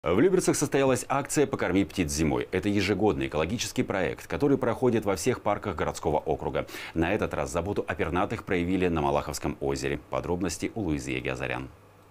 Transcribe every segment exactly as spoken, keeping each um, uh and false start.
В Люберцах состоялась акция «Покорми птиц зимой». Это ежегодный экологический проект, который проходит во всех парках городского округа. На этот раз заботу о пернатых проявили на Малаховском озере. Подробности у Луизы Егиазарян.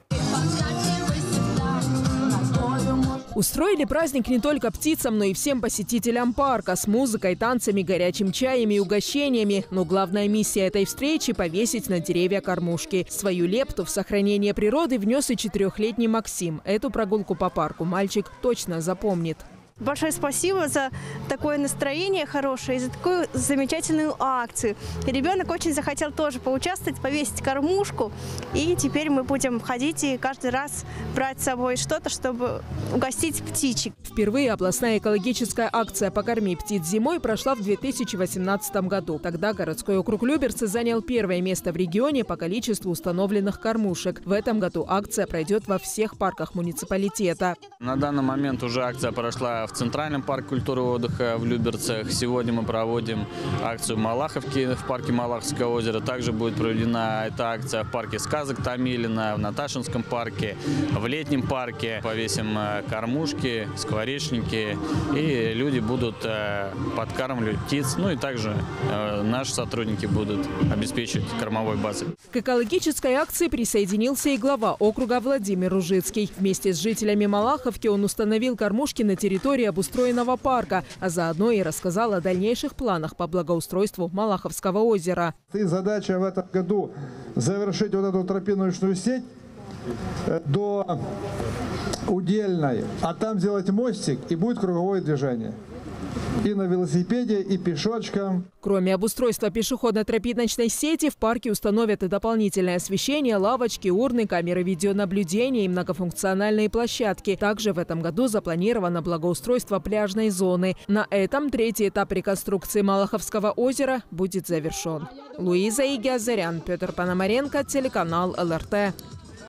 Устроили праздник не только птицам, но и всем посетителям парка с музыкой, танцами, горячим чаем и угощениями. Но главная миссия этой встречи – повесить на деревья кормушки. Свою лепту в сохранение природы внес и четырехлетний Максим. Эту прогулку по парку мальчик точно запомнит. Большое спасибо за такое настроение хорошее и за такую замечательную акцию. И ребенок очень захотел тоже поучаствовать, повесить кормушку. И теперь мы будем ходить и каждый раз брать с собой что-то, чтобы угостить птичек. Впервые областная экологическая акция «Покорми птиц зимой» прошла в две тысячи восемнадцатом году. Тогда городской округ Люберцы занял первое место в регионе по количеству установленных кормушек. В этом году акция пройдет во всех парках муниципалитета. На данный момент уже акция прошла в Центральном парке культуры и отдыха в Люберцах. Сегодня мы проводим акцию Малаховки в парке Малаховское озеро. Также будет проведена эта акция в парке сказок Томилина, в Наташинском парке, в летнем парке. Повесим кормушки, скворечники, и люди будут подкармливать птиц. Ну и также наши сотрудники будут обеспечивать кормовой базой. К экологической акции присоединился и глава округа Владимир Ружицкий. Вместе с жителями Малаховки он установил кормушки на территории обустроенного парка, а заодно и рассказал о дальнейших планах по благоустройству Малаховского озера. И задача в этом году завершить вот эту тропиночную сеть до Удельной, а там сделать мостик, и будет круговое движение. И на велосипеде, и пешочком. Кроме обустройства пешеходно-тропиночной сети, в парке установят и дополнительное освещение, лавочки, урны, камеры видеонаблюдения и многофункциональные площадки. Также в этом году запланировано благоустройство пляжной зоны. На этом третий этап реконструкции Малаховского озера будет завершен. Луиза Егиазарян, Петр Пономаренко, телеканал эл эр тэ.